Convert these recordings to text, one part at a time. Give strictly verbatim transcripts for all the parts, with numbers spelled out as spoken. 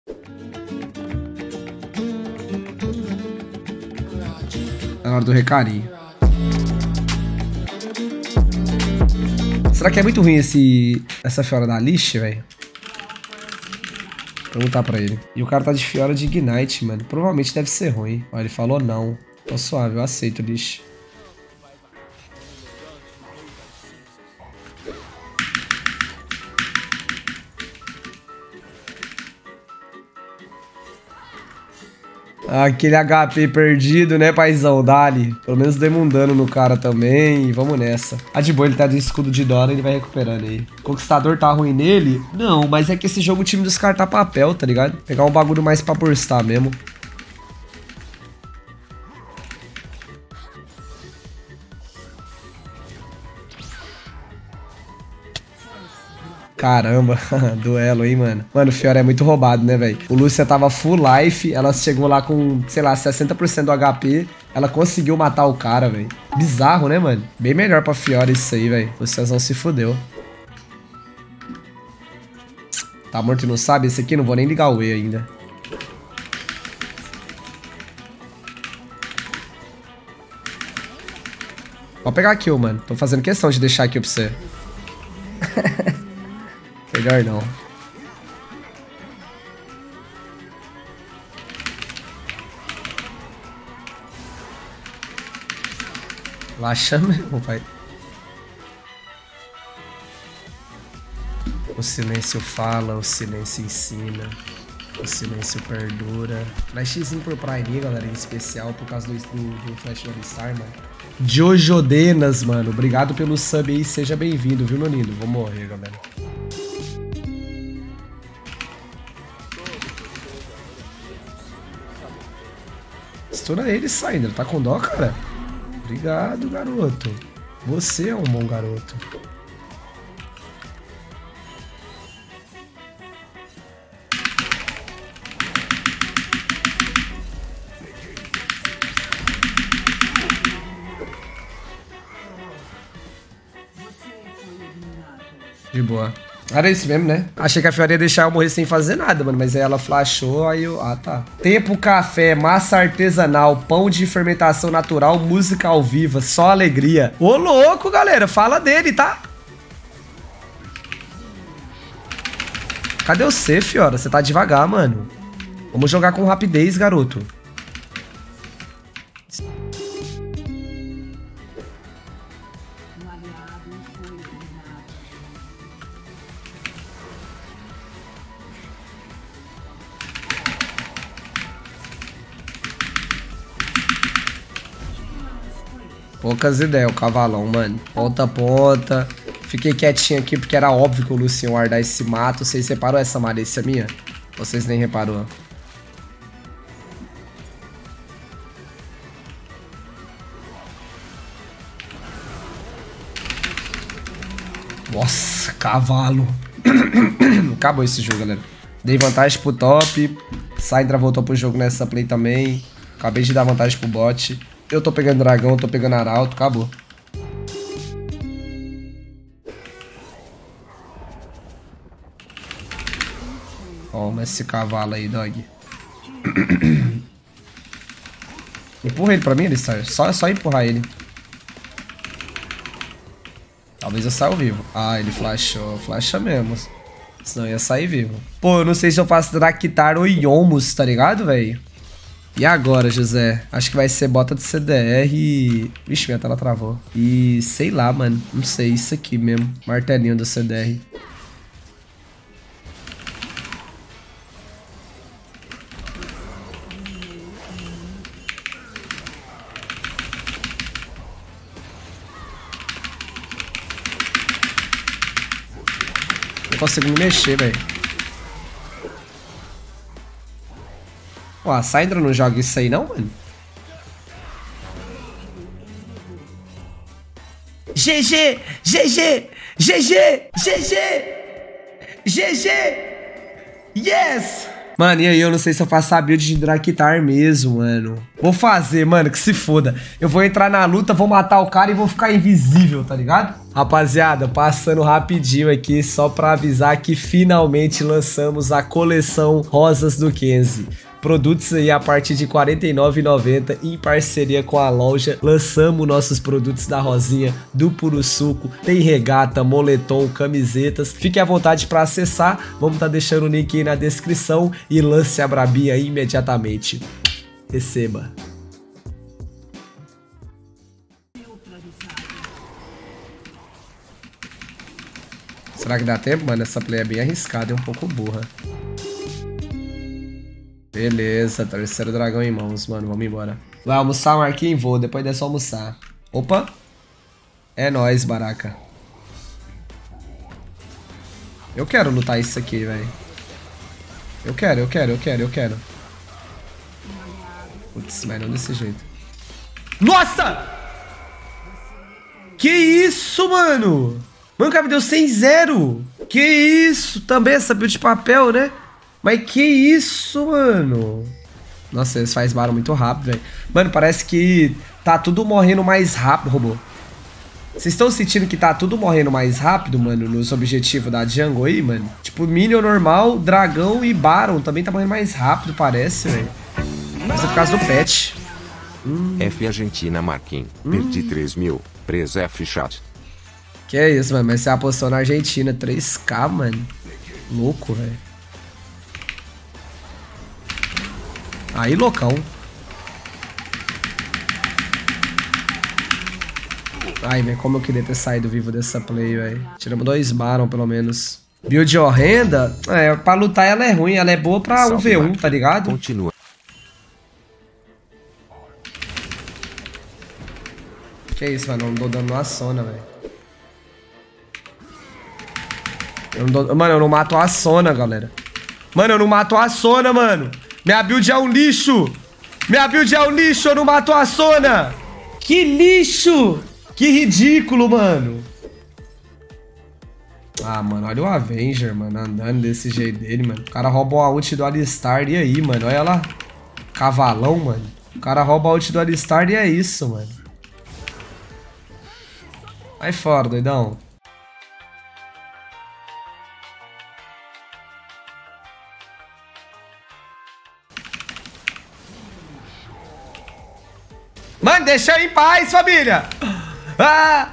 É na hora do recarinho. Será que é muito ruim esse, essa Fiora da Lich, velho? Vou perguntar pra ele. E o cara tá de Fiora de Ignite, mano. Provavelmente deve ser ruim. Ó, ele falou não. Tô suave, eu aceito, Lich. Aquele H P perdido, né, paizão? Dali. Pelo menos demos um dano no cara também. E vamos nessa. Ah, de boa, ele tá de escudo de Dora, ele vai recuperando aí. Conquistador tá ruim nele? Não, mas é que esse jogo o time dos caras tá papel, tá ligado? Pegar um bagulho mais pra burstar mesmo. Caramba, duelo, hein, mano. Mano, o Fiora é muito roubado, né, velho? O Lúcia tava full life, ela chegou lá com, sei lá, sessenta por cento do H P. Ela conseguiu matar o cara, velho. Bizarro, né, mano? Bem melhor pra Fiora isso aí, velho. O Luciazão se fudeu. Tá morto e não sabe? Esse aqui não vou nem ligar o E ainda. Pode pegar a kill, mano. Tô fazendo questão de deixar a kill pra você. Melhor não. Relaxa mesmo, pai. O silêncio fala, o silêncio ensina, o silêncio perdura. Flashzinho por Prime, galera, em especial por causa do, do, do Flash do Star, mano. Jojodenas, mano. Obrigado pelo sub aí, seja bem-vindo, viu, menino? Vou morrer, galera. Estoura ele saindo, ele tá com dó, cara? Obrigado, garoto. Você é um bom garoto. De boa. Era isso mesmo, né? Achei que a Fiora ia deixar eu morrer sem fazer nada, mano. Mas aí ela flashou, aí eu... Ah, tá. Tempo, café, massa artesanal, pão de fermentação natural, música ao vivo, só alegria. Ô, louco, galera. Fala dele, tá? Cadê você, Fiora? Você tá devagar, mano. Vamos jogar com rapidez, garoto. Poucas ideias, o cavalão, mano. Ponta a ponta. Fiquei quietinho aqui porque era óbvio que o Lucian ia guardar esse mato. Vocês reparou essa malícia minha? Vocês nem reparou. Nossa, cavalo. Acabou esse jogo, galera. Dei vantagem pro top. Syndra voltou pro jogo nessa play também. Acabei de dar vantagem pro bot. Eu tô pegando dragão, tô pegando arauto, acabou. Toma esse cavalo aí, dog. Empurra ele pra mim, ele sai. Só, é só empurrar ele. Talvez eu saia vivo. Ah, ele flashou. Flasha mesmo. Senão eu ia sair vivo. Pô, eu não sei se eu faço Draktar ou Yomus, tá ligado, velho? E agora, José? Acho que vai ser bota de C D R e... Vixe, minha tela travou. E sei lá, mano. Não sei, isso aqui mesmo. Martelinho do C D R. Não consigo me mexer, velho. Ó, a Syndra não joga isso aí não, mano? G G! G G! G G! G G! G G! Yes! Mano, e aí eu não sei se eu faço a build de Draktar mesmo, mano. Vou fazer, mano, que se foda. Eu vou entrar na luta, vou matar o cara e vou ficar invisível, tá ligado? Rapaziada, passando rapidinho aqui só pra avisar que finalmente lançamos a coleção Rosas do Kenzie. Produtos aí a partir de quarenta e nove reais e noventa centavos em parceria com a loja. Lançamos nossos produtos da Rosinha, do Puro Suco. Tem regata, moletom, camisetas. Fique à vontade para acessar. Vamos estar tá deixando o link aí na descrição e lance a brabinha aí imediatamente. Receba. Será que dá tempo, mano? Essa play é bem arriscada, é um pouco burra. Beleza, terceiro dragão em mãos, mano. Vamos embora. Vai almoçar, Marquinhos? Vou, depois dessa almoçar. Opa! É nóis, baraca. Eu quero lutar isso aqui, velho. Eu quero, eu quero, eu quero, eu quero. Putz, mas não desse jeito. Nossa! Que isso, mano? Mano, o cara me deu cem zero. Que isso? Também essa build de papel, né? Mas que isso, mano? Nossa, eles fazem barulho muito rápido, velho. Mano, parece que tá tudo morrendo mais rápido, robô. Vocês estão sentindo que tá tudo morrendo mais rápido, mano, nos objetivos da jungle aí, mano? Tipo, Minion normal, Dragão e Baron também tá morrendo mais rápido, parece, velho. Mas é por causa do patch. Hum. F Argentina, Marquinhos. Hum. Perdi três mil. Preso F chat. Que é isso, mano. Mas você apostou na Argentina. três K, mano. Louco, velho. Aí, loucão. Ai, velho, como eu queria ter saído vivo dessa play, velho. Tiramos dois Baron, pelo menos. Build horrenda? É, pra lutar ela é ruim. Ela é boa pra um v um, tá ligado? Continua. Que isso, mano. Eu não dou dano numa Sona, velho. Eu não dou... Mano, eu não mato a Sona, galera. Mano, eu não mato a Sona, mano. Minha build é um lixo! Minha build é um lixo, eu não mato a Sona! Que lixo! Que ridículo, mano! Ah, mano, olha o Avenger, mano, andando desse jeito dele, mano. O cara rouba a ult do Alistar, e aí, mano? Olha lá. Cavalão, mano. O cara rouba a ult do Alistar e é isso, mano. Vai fora, doidão. Mano, deixa eu em paz, família! Ah!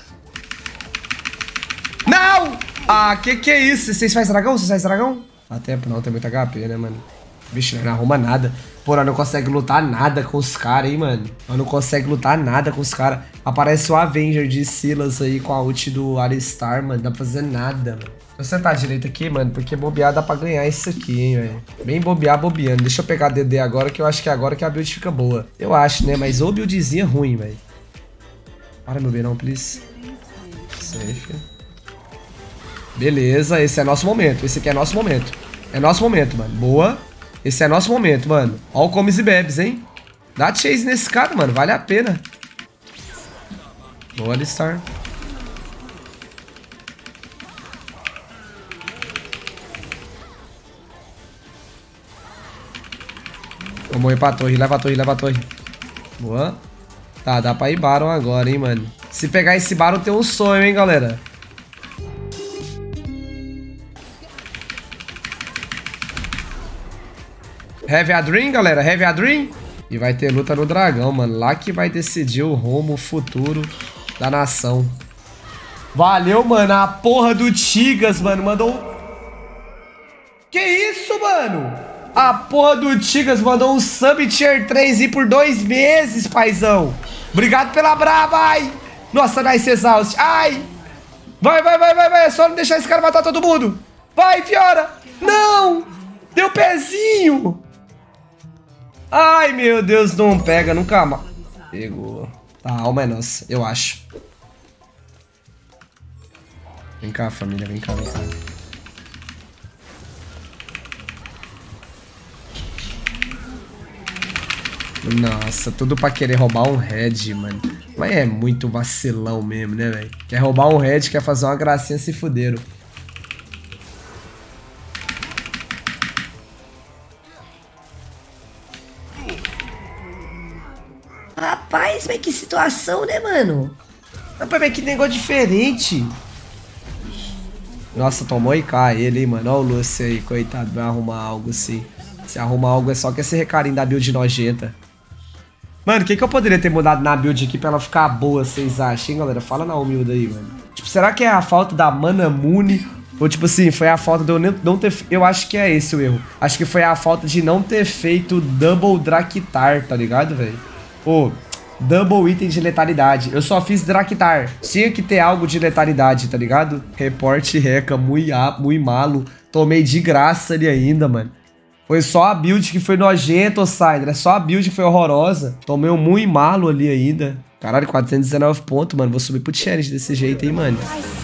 Não! Ah, que que é isso? Vocês fazem dragão? Vocês fazem dragão? Dá tempo não, tem muito H P, né, mano? Bicho, não arruma nada. Porra, não consegue lutar nada com os caras, hein, mano? Não consegue lutar nada com os caras. Aparece o Avenger de Silas aí com a ult do Alistar, mano. Não dá pra fazer nada, mano. Vou sentar direito aqui, mano, porque bobear dá pra ganhar isso aqui, hein, velho. Bem bobear, bobeando. Deixa eu pegar D D agora, que eu acho que é agora que a build fica boa. Eu acho, né? Mas ô buildzinha ruim, velho. Para, meu bem, não, please. Safe. Beleza, esse é nosso momento. Esse aqui é nosso momento. É nosso momento, mano. Boa. Esse é nosso momento, mano. Ó o comes e bebes, hein? Dá chase nesse cara, mano. Vale a pena. Boa, Alistar. Vamos ir pra torre. Leva a torre, leva a torre. Boa. Tá, dá pra ir Baron agora, hein, mano. Se pegar esse Baron, tem um sonho, hein, galera. Have a dream, galera. Have a dream. E vai ter luta no dragão, mano. Lá que vai decidir o rumo, o futuro da nação. Valeu, mano. A porra do Tigas, mano. Mandou... Que isso, mano? A porra do Tigas mandou um sub tier três e por dois meses, paizão. Obrigado pela brava, ai. Nossa, nice exaust. Ai. Vai, vai, vai, vai, vai. É só não deixar esse cara matar todo mundo. Vai, Fiora. Não. Deu pezinho. Ai, meu Deus, não pega nunca mais. Pegou. A alma é nossa, eu acho. Vem cá, família, vem cá, vem cá. Nossa, tudo pra querer roubar um red, mano. Mas é muito vacilão mesmo, né, velho? Quer roubar um red, quer fazer uma gracinha, se fuderam. Rapaz, mas que situação, né, mano? Rapaz, mas que negócio diferente. Nossa, tomou I K ele, hein, mano. Olha o Lúcio aí, coitado, vai arrumar algo assim. Se arrumar algo é só que esse recarinho da build nojenta. Mano, o que, que eu poderia ter mudado na build aqui pra ela ficar boa, vocês acham, hein, galera? Fala na humilde aí, mano. Tipo, será que é a falta da Mana Mune? Ou, tipo assim, foi a falta de eu não ter... Eu acho que é esse o erro. Acho que foi a falta de não ter feito Double Draktar, tá ligado, velho? Ô, Double Item de letalidade. Eu só fiz Draktar. Tinha que ter algo de letalidade, tá ligado? Reporte Reca, muito, muito malo. Tomei de graça ali ainda, mano. Foi só a build que foi nojenta, Sider. É só a build que foi horrorosa. Tomei um muito malo ali ainda. Caralho, quatrocentos e dezenove pontos, mano. Vou subir pro challenge desse jeito aí, mano.